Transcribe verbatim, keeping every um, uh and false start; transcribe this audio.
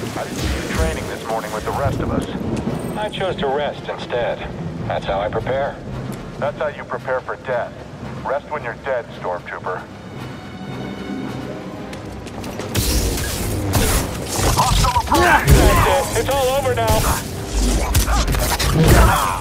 I didn't see you training this morning with the rest of us. I chose to rest instead. That's how I prepare. That's how you prepare for death. Rest when you're dead, Stormtrooper. Hostile approach! That's it. It's all over now.